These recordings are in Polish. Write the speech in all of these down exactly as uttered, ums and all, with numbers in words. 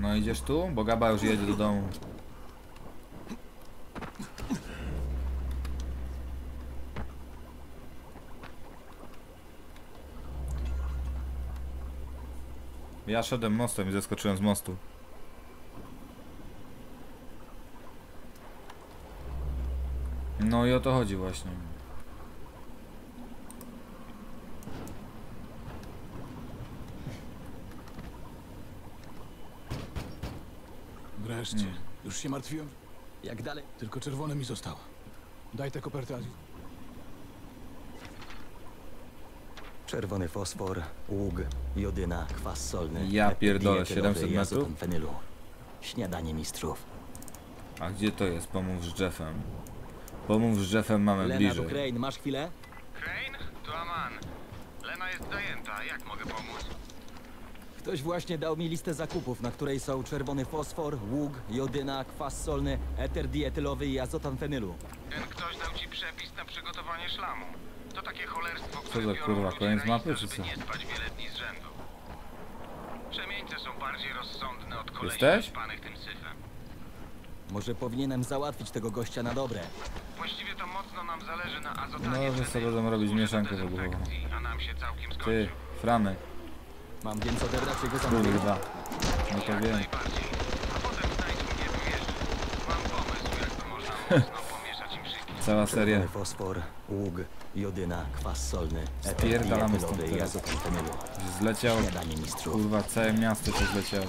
No idziesz tu? Bo Gaba już jedzie do domu. Ja szedłem mostem i zeskoczyłem z mostu. No i o to chodzi właśnie. Wreszcie. Hmm. Już się martwiłem? Jak dalej? Tylko czerwone mi zostało. Daj tę kopertę, Aziz. Czerwony fosfor, ług, jodyna, kwas solny. Ja pierdolę, siedemset metrów? Fenylu. Śniadanie mistrzów. A gdzie to jest? Pomów z Jeffem. Pomów z Jeffem, mamy Lena bliżej. do Crane, masz chwilę? Crane? To Aman. Lena jest zajęta. Jak mogę pomóc? Ktoś właśnie dał mi listę zakupów, na której są czerwony fosfor, ług, jodyna, kwas solny, eter dietylowy i azotan fenylu. Ten ktoś dał ci przepis na przygotowanie szlamu. To takie cholerstwo, Co które za biorą kurwa, ludzi koniec na mapy, Insta, czy żeby co? nie spać wiele dni z rzędu. Przemieńce są bardziej rozsądne od kolei Jesteś? panych tym syfem. Może powinienem załatwić tego gościa na dobre. Właściwie to mocno nam zależy na azotanie No, że sobie będą robić mieszankę wybuchową. a nam się całkiem skończył. Ty, Franek, Mam więc odebrać jego zamówienie. kurwa. No to Jak wiem. najbardziej. A potem znajdź mnie tu jeszcze. Mam pomysł, jak to można mocno pomieszać im wszystkim. Cała seria. Czerwony fosfor, ług, jodyna, kwas solny, eter Spierdalamy dietylowy stąd i teraz. azotan fenylu. Zleciało. Śniadanie mistrzów. Kurwa, całe miasto się zleciało.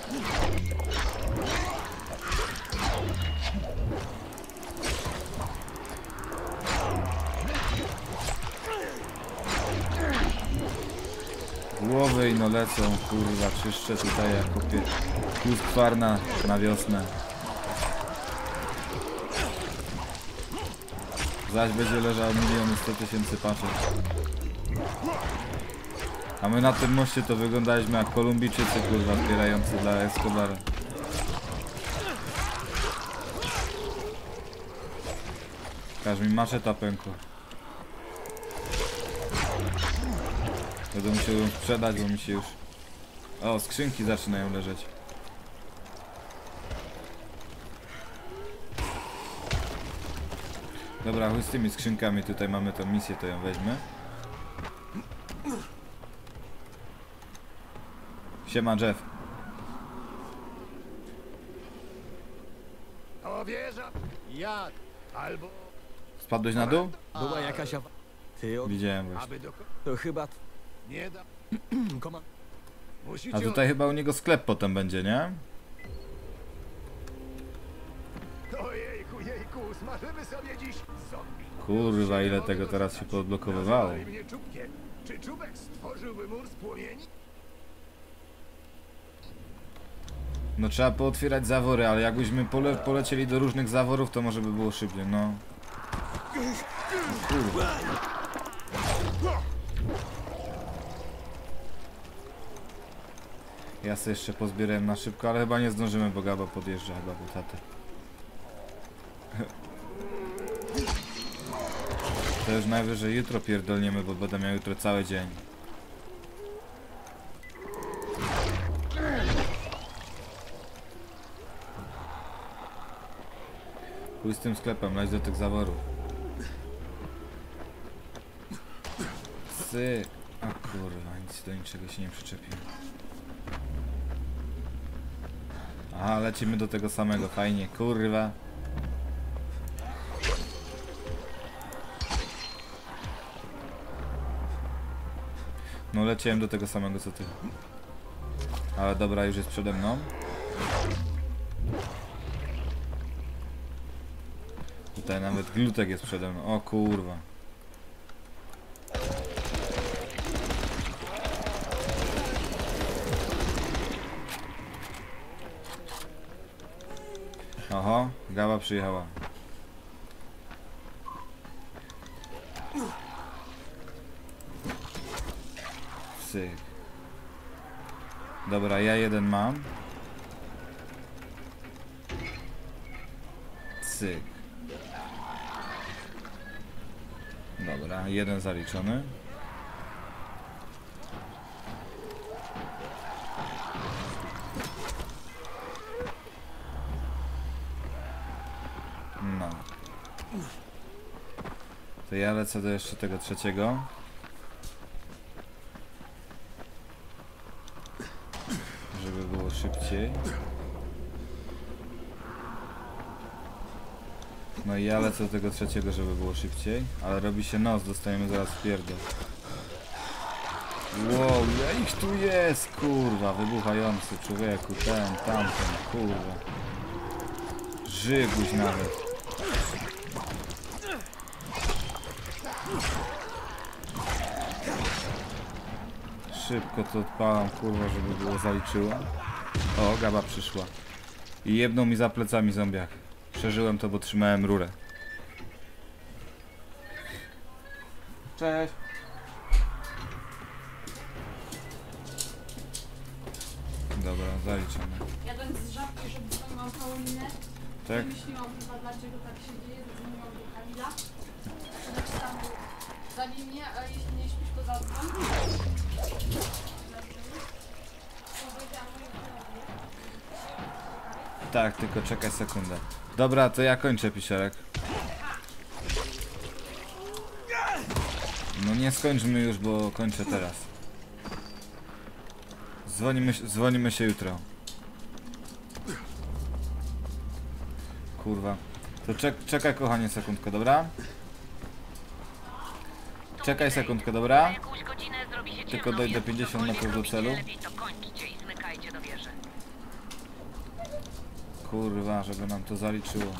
Głowy i no lecą, kurwa, czyszczę tutaj jak kupię pluskwarna na wiosnę. Zaś będzie leżał miliony sto tysięcy paczek. A my na tym moście to wyglądaliśmy jak Kolumbijczycy, kurwa, zbierający dla Escobara. Każ mi maczeta pękła. Będę musiał ją sprzedać, bo mi się już... O, skrzynki zaczynają leżeć. Dobra, chuj z tymi skrzynkami, tutaj mamy tą misję, to ją weźmy. Siema, Jeff. O wieża! Jak? Albo... Spadłeś na dół? Była jakaś awa... Ty od... Widziałem właśnie. Aby do... To chyba... Nie da... Koma... Musicie... A tutaj chyba u niego sklep potem będzie, nie? Ojejku, jejku, smażymy sobie dziś zombie. Kurwa, ile tego teraz się poodblokowywało. Nazywaj mnie czubkiem. Czy czubek stworzyłby mur z płomieni? No trzeba pootwierać zawory, ale jakbyśmy pole polecieli do różnych zaworów, to może by było szybciej, no. Kurwa. Ja sobie jeszcze pozbierałem na szybko, ale chyba nie zdążymy, bo Gaba podjeżdża chyba po tatę. To już najwyżej jutro pierdolniemy, bo będę miał jutro cały dzień. Pójdź z tym sklepem, leć do tych zaworów. Syk. A kurwa, nic do niczego się nie przyczepiłem. Aha, lecimy do tego samego, fajnie, kurwa. No leciałem do tego samego co ty. Ale dobra, już jest przede mną. Tutaj nawet glutek jest przede mną. O kurwa. Oho, Gaba przyjechała. Syk. Dobra, ja jeden mam. Syk. Dobra, jeden zaliczony. To ja lecę do jeszcze tego trzeciego. Żeby było szybciej. No i ja lecę do tego trzeciego, żeby było szybciej. Ale robi się noc, dostajemy zaraz pierdol. Wow, ja ich tu jest, kurwa, wybuchający człowieku, ten, tamten, kurwa. Żyguś nawet. Szybko to odpalam, kurwa, żeby było zaliczyło. O, Gaba przyszła. I jedną mi za plecami zombiak. Przeżyłem to, bo trzymałem rurę. Cześć. Dobra, zaliczone. Jadąc z żabki, żeby dzwoniłam Paulinę, Tak? myśliłam chyba dlaczego tak się dzieje, zadzwoniłam do Kamila. Napisałam mu, zabij mnie, a jeśli nie śpisz, to zadzwoń. Tak, tylko czekaj sekundę. Dobra, to ja kończę, Pisiorek. No nie skończmy już, bo kończę teraz. Dzwonimy, dzwonimy się jutro. Kurwa. To czek, czekaj kochanie sekundkę, dobra? Czekaj sekundkę, dobra? Za jakąś godzinę zrobi się ciemno, Tylko dojdę więc pięćdziesiąt metrów do cokolwiek celu. robicie, lepiej to kończcie i zmykajcie do wieży. Kurwa, żeby nam to zaliczyło.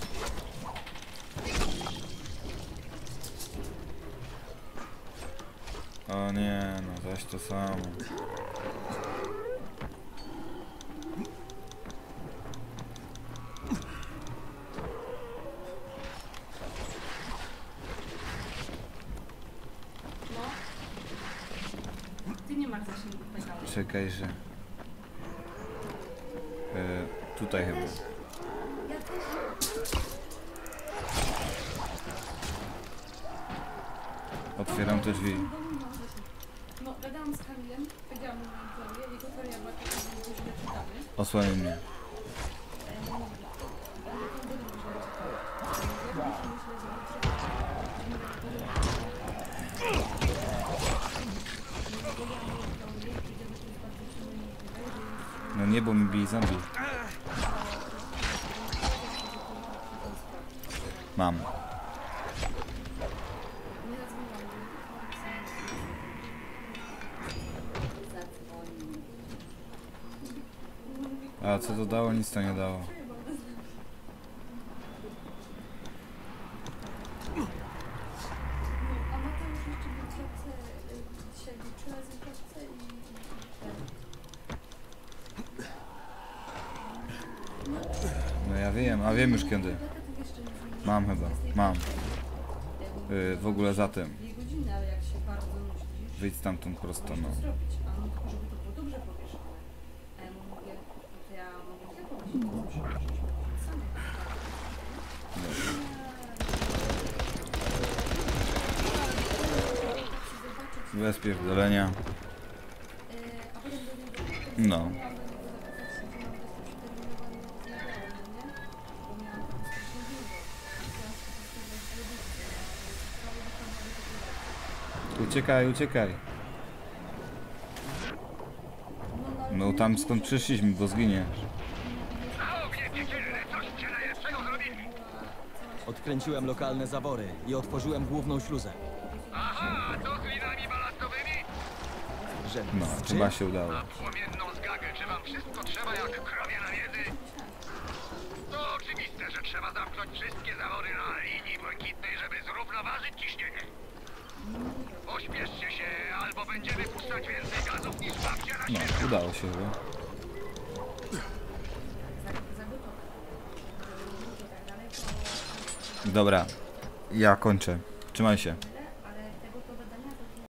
O nie, no zaś to samo. No. Ty nie masz zasięgu pedału. Czekaj, że... E, tutaj chyba. Ja też. Otwieram te drzwi. No, gadałam z Kamilem, powiedziałam mu na zdrowie, jego teoria była taka, że go źle czytamy. Osłaniaj mnie. E, no mówię, ale to było źle czytamy. Ja myślę, że No nie, bo mi bije zombie. Mam. A co to dało? Nic to nie dało. a Mateusz jeszcze w klatce y, siedzi, trzy razy w klatce i... No ja wiem, a wiem już kiedy. Mam chyba, mam. Yy, w ogóle za tym. Dwie godziny, ale jak się bardzo nudzisz, Wyjdź stamtąd prosto, możesz no. to zrobić. A on tylko, żeby to było dobrze powieszone. A ja mu mówię, no to ja mogę ja powiedzieć, coś, żebyśmy sami Bez pierdolenia. a potem do niego No. Uciekaj, uciekaj. No tam skąd przyszliśmy, bo zginiesz. Odkręciłem lokalne zawory i otworzyłem główną śluzę. Aha, to z linami balastowymi? Że No, z czym? chyba się udało. A płomienną zgagę, czy wam wszystko trzeba jak krowie na wiedzy? To oczywiste, że trzeba zamknąć wszystkie zawory na linii błękitnej, żeby zrównoważyć ciśnienie. Pośpieszcie się, albo będziemy puszczać więcej gazów niż babcia na No, świecie. udało się chyba. Dobra, ja kończę. Trzymaj się.